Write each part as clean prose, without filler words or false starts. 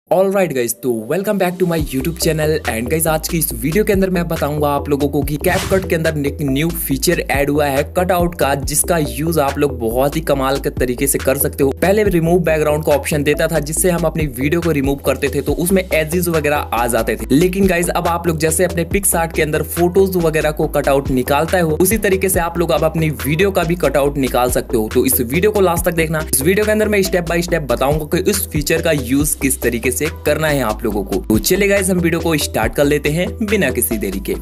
All right guys, तो welcome back to my YouTube channel. And guys आज की इस वीडियो के अंदर मैं बताऊंगा आप लोगों को कि कैपकट के अंदर एक न्यू फीचर ऐड हुआ है कट आउट का, जिसका यूज आप लोग बहुत ही कमाल के तरीके से कर सकते हो। पहले रिमूव बैकग्राउंड का ऑप्शन देता था जिससे हम अपनी वीडियो को रिमूव करते थे तो उसमें एजेस वगैरह आ जाते थे, लेकिन गाइज अब आप लोग जैसे अपने पिक्सआर्ट के अंदर फोटोज वगैरह को कट आउट निकालता हो उसी तरीके से आप लोग अब अपनी वीडियो का भी कट आउट निकाल सकते हो। तो इस वीडियो को लास्ट तक देखना। इस वीडियो के अंदर मैं स्टेप बाय स्टेप बताऊंगा कि इस फीचर का यूज किस तरीके से करना है आप लोगों को। तो चलिए गाइस हम वीडियो को स्टार्ट कर लेते हैं बिना किसी देरी के।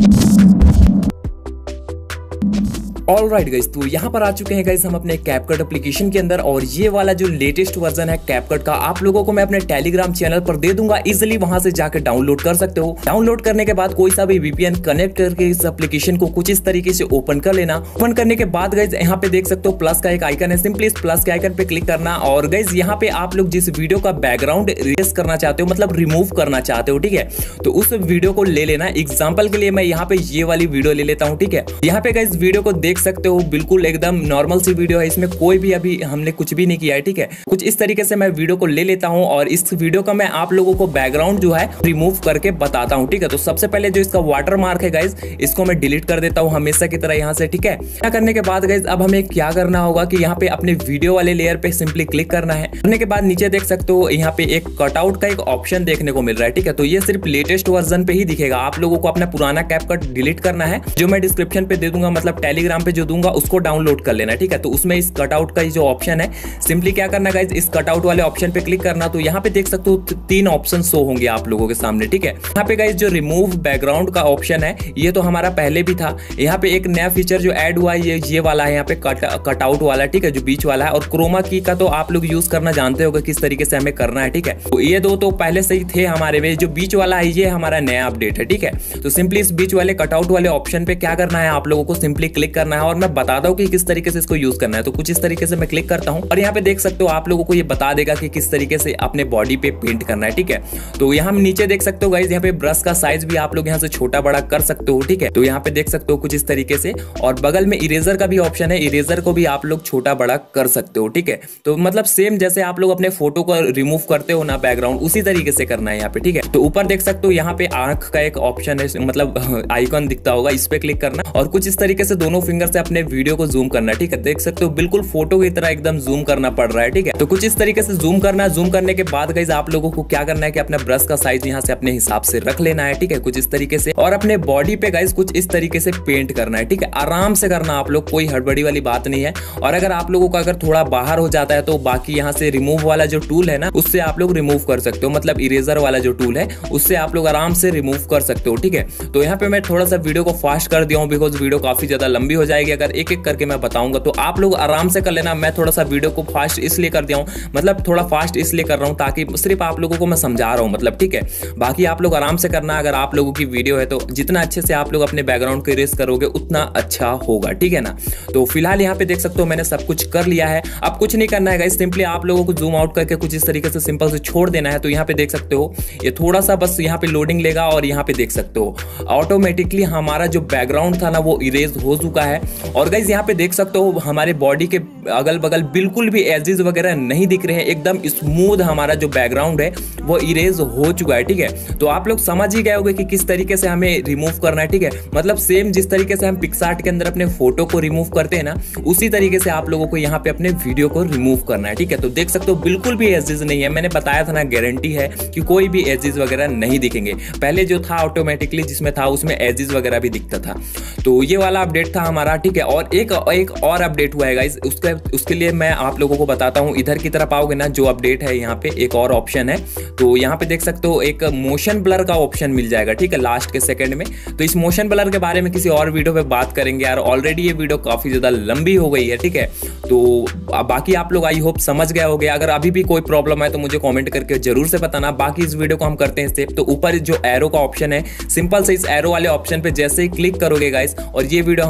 ऑल राइट गाइस, तो यहाँ पर आ चुके हैं गाइस हम अपने कैपकट एप्लीकेशन के अंदर, और ये वाला जो लेटेस्ट वर्जन है कैपकट का आप लोगों को मैं अपने टेलीग्राम चैनल पर दे दूंगा। इजिली वहां से जाकर डाउनलोड कर सकते हो। डाउनलोड करने के बाद कोई सा भी वीपीएन कनेक्ट करके इस एप्लीकेशन को कुछ इस तरीके से ओपन कर लेना। ओपन करने के बाद गाइस यहाँ पे देख सकते हो प्लस का एक आइकन है, सिंपली इस प्लस के आइकन पे क्लिक करना। और गाइस यहाँ पे आप लोग जिस वीडियो का बैकग्राउंड इरेज करना चाहते हो, मतलब रिमूव करना चाहते हो, ठीक है, तो उस वीडियो को ले लेना। एग्जाम्पल के लिए मैं यहाँ पे ये वाली वीडियो ले लेता हूँ, ठीक है। यहाँ पे गाइस वीडियो को देख सकते हो, बिल्कुल एकदम नॉर्मल सी वीडियो है, इसमें कोई भी अभी हमने कुछ भी नहीं किया है, ठीक है। कुछ इस तरीके से मैं वीडियो को ले लेता हूं और इस वीडियो का मैं आप लोगों को बैकग्राउंड जो है रिमूव करके बताता हूं, ठीक है। तो सबसे पहले जो इसका वाटर मार्क है गाइस, इसको मैं डिलीट कर देता हूं हमेशा की तरह यहां से, ठीक है। क्या करने के बाद गाइस अब हमें क्या करना होगा कि यहाँ पे अपने वीडियो वाले लेयर पे सिंपली क्लिक करना है। करने के बाद नीचे देख सकते हो यहाँ पे एक कटआउट का एक ऑप्शन देखने को मिल रहा है, ठीक है। तो ये सिर्फ लेटेस्ट वर्जन पे ही दिखेगा। आप लोगों को अपना पुराना कैपकट डिलीट करना है, जो मैं डिस्क्रिप्शन पे दे दूंगा, मतलब टेलीग्राम पे जो दूंगा उसको डाउनलोड कर लेना, ठीक है। तो उसमें इस कटआउट का जो ऑप्शन है, सिंपली क्या करना गाइस, इस कटआउट वाले ऑप्शन पे क्लिक करना। तो यहाँ पे देख सकते हो तीन ऑप्शन शो होंगे आप लोगों के सामने, ठीक है। यहाँ पे गाइस जो रिमूव बैकग्राउंड का ऑप्शन है ये तो हमारा पहले भी था। यहाँ पे एक नया फीचर जो ऐड हुआ है ये वाला है, यहाँ पे कटआउट वाला, ठीक है, जो बीच वाला है। और क्रोमा की का तो आप लोग यूज करना जानते होगा किस तरीके से हमें करना है, ठीक है। तो ये दो तो पहले से ही थे हमारे में। जो बीच वाला है ये हमारा नया अपडेट है, ठीक है। तो सिंपली इस बीच वाले कटआउट वाले ऑप्शन पे क्या करना है, आप लोगों को सिंपली क्लिक करना है और मैं बताता हूँ कि किस तरीके से इसको यूज करना है। तो कुछ इस तरीके से मैं क्लिक करता हूं और यहाँ पे देख सकते हो आप लोगों को ये बता देगा कि किस तरीके से अपने बॉडी पे पेंट करना है, ठीक है। तो यहाँ नीचे देख सकते हो गाइस, यहाँ पे ब्रश का साइज भी आप लोग यहाँ से छोटा बड़ा कर सकते हो, ठीक है। तो यहाँ पे देख सकते हो कुछ इस तरीके से, और बगल में इरेजर का भी ऑप्शन है, इरेजर को भी आप लोग छोटा बड़ा कर सकते हो, ठीक है। तो मतलब सेम जैसे आप लोग अपने फोटो को रिमूव करते हो ना बैकग्राउंड, उसी तरीके से करना है यहाँ पे, ठीक है। तो ऊपर देख सकते हो यहाँ पे आंख का एक ऑप्शन है, मतलब आइकन दिखता होगा, इस पे क्लिक करना और कुछ इस तरीके से दोनों फिंगर से अपने वीडियो को जूम करना, ठीक है। देख सकते हो बिल्कुल फोटो की तरह एकदम जूम करना पड़ रहा है, ठीक है। तो कुछ इस तरीके से जूम करना। जूम करने के बाद गाइस आप लोगों को क्या करना है कि अपना ब्रश का साइज यहाँ से अपने हिसाब से रख लेना है, ठीक है, कुछ इस तरीके से। और अपने बॉडी पे गाइस कुछ इस तरीके से पेंट करना है, ठीक है। आराम से करना आप लोग, कोई हड़बड़ी वाली बात नहीं है। और अगर आप लोगों का अगर थोड़ा बाहर हो जाता है तो बाकी यहाँ से रिमूव वाला जो टूल है ना, उससे आप लोग रिमूव कर सकते हो, मतलब इरेजर वाला जो टूल है उससे आप लोग आराम से रिमूव कर सकते हो, ठीक है। तो यहाँ पे मैं थोड़ा सा वीडियो को फास्ट कर दिया हूँ बिकॉज वीडियो काफी ज्यादा लंबी हो जाएगी। अगर एक एक करके मैं बताऊंगा तो आप लोग आराम से कर लेना। मैं थोड़ा सा वीडियो को फास्ट इसलिए कर दिया हूं, मतलब थोड़ा फास्ट इसलिए कर रहा हूं ताकि सिर्फ आप लोगों को मैं समझा रहा हूं, मतलब, ठीक है। बाकी आप लोग आराम से करना। अगर आप लोगों की वीडियो है तो जितना अच्छे से आप लोग अपने बैकग्राउंड को इरेज करोगे उतना अच्छा होगा, ठीक है ना। तो फिलहाल यहाँ पे देख सकते हो मैंने सब कुछ कर लिया है। अब कुछ नहीं करना है गाइस, सिंपली आप लोगों को जूम आउट करके कुछ इस तरीके से सिंपल से छोड़ देना है। तो यहाँ पे देख सकते हो ये थोड़ा सा बस यहाँ पे लोडिंग लेगा और यहाँ पे देख सकते हो ऑटोमेटिकली हमारा जो बैकग्राउंड था ना वो इरेज हो चुका है। और गाइस यहाँ पे देख सकते हो हमारे बॉडी के अगल बगल बिल्कुल भी एजेस वगैरह नहीं दिख रहे हैं, एकदम स्मूथ हमारा जो बैकग्राउंड है वो इरेज हो चुका है, ठीक है। तो आप लोग समझ ही गए होंगे कि किस तरीके से हमें रिमूव करना है, ठीक है। मतलब सेम जिस तरीके से हम पिक्सआर्ट के अंदर अपने फोटो को रिमूव करते हैं ना, उसी तरीके से आप लोगों को यहाँ पे अपने वीडियो को रिमूव करना है, ठीक है। तो देख सकते हो बिल्कुल भी एजेस नहीं है, मैंने बताया था ना, गारंटी है कि कोई भी एजेस वगैरह नहीं दिखेंगे। पहले जो था ऑटोमेटिकली जिसमें था उसमें एजेस वगैरह भी दिखता था। तो ये वाला अपडेट था हमारा, ठीक है। और एक और अपडेट हुआ है गाइस, उसके लिए मैं आप लोगों को बताता हूं। इधर की तरफ आओगे ना, जो अपडेट है यहाँ पे एक और ऑप्शन है। तो यहाँ पे देख सकते हो एक मोशन ब्लर का ऑप्शन मिल जाएगा, ठीक है, लास्ट के सेकंड में। तो इस मोशन ब्लर के बारे में किसी और वीडियो पे बात करेंगे यार, ऑलरेडी ये वीडियो काफी ज्यादा लंबी हो गई है, ठीक है। तो बाकी आप लोग आई होप समझ गए होंगे। अगर अभी भी कोई प्रॉब्लम है तो मुझे कॉमेंट करके जरूर से बताना। बाकी इस वीडियो को हम करते हैं स्टेप। तो ऊपर जो एरो का ऑप्शन है, सिंपल से इस एरो वाले ऑप्शन पे जैसे ही क्लिक करोगे गाइस और ये वीडियो हमारी गैलरी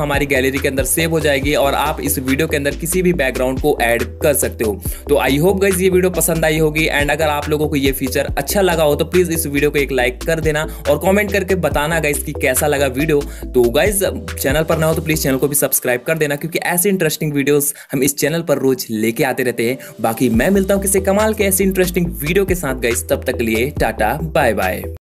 गैलरी के अंदर सेव हो जाएगी और आप इस वीडियो के अंदर किसी भी बैकग्राउंड को ऐड कर सकते हो। तो आई होप गाइज ये वीडियो पसंद आई होगी, एंड अगर आप लोगों को ये फीचर अच्छा लगा हो तो प्लीज इस वीडियो को एक लाइक कर देना और कमेंट करके बताना गाइज कि कैसा लगा वीडियो। तो गाइज चैनल पर ना हो तो प्लीज चैनल को भी सब्सक्राइब कर देना, क्योंकि ऐसे इंटरेस्टिंग वीडियोस हम इस चैनल पर रोज लेके आते रहते हैं। बाकी मैं मिलता हूं किसी कमाल के ऐसे इंटरेस्टिंग वीडियो के साथ गाइज, तब तक के लिए टाटा बाय बाय।